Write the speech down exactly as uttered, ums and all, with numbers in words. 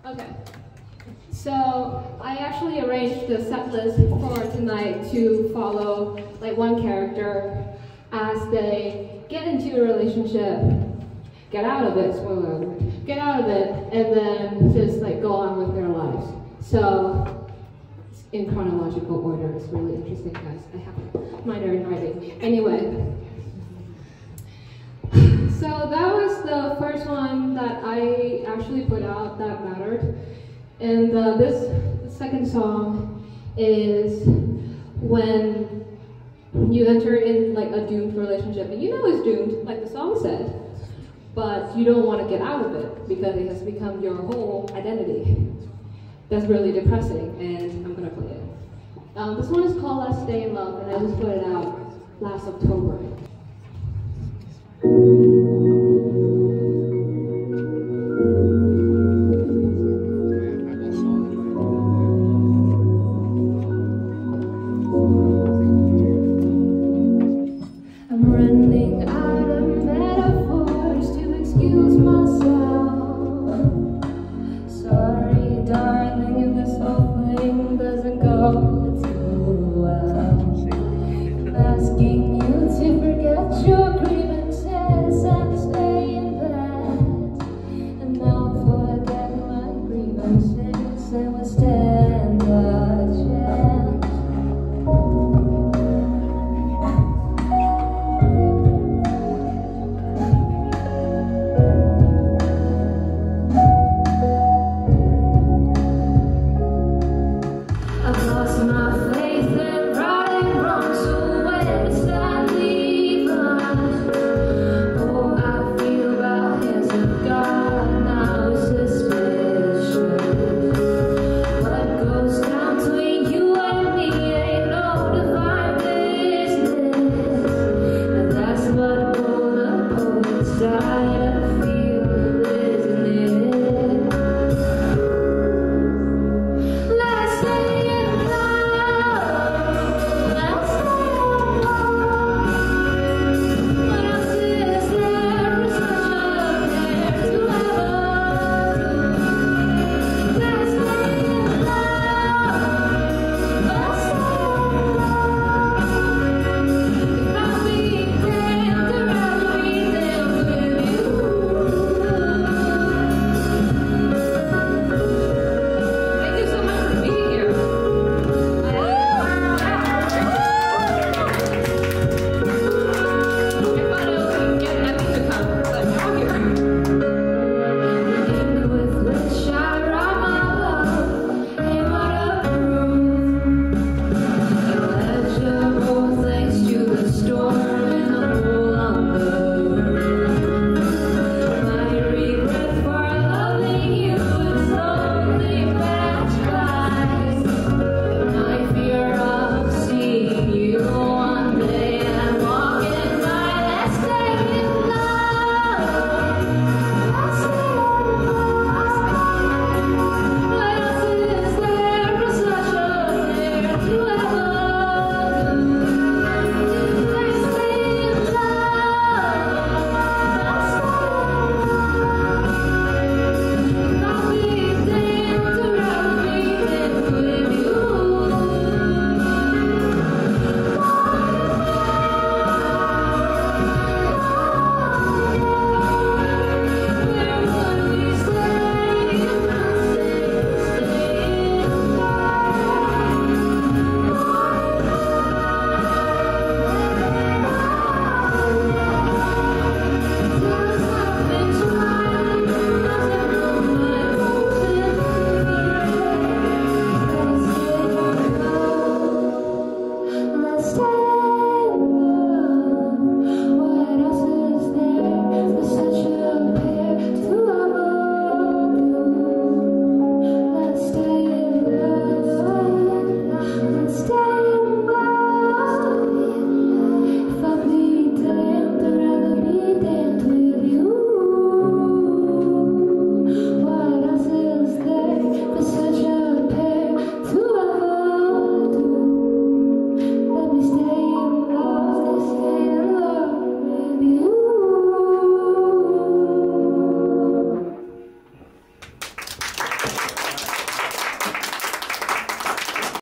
Okay. So I actually arranged the set list for tonight to follow like one character as they get into a relationship, get out of it, spoiler alert, get out of it, and then just like go on with their lives. So in chronological order, it's really interesting, guys. I have my in writing. Anyway. So that was the first one that I actually put out that mattered. And uh, this the second song is when you enter in like a doomed relationship, and you know it's doomed, like the song said, but you don't want to get out of it because it has become your whole identity. That's really depressing, and I'm gonna play it. Um, this one is called Let's Stay in Love, and I just put it out last October.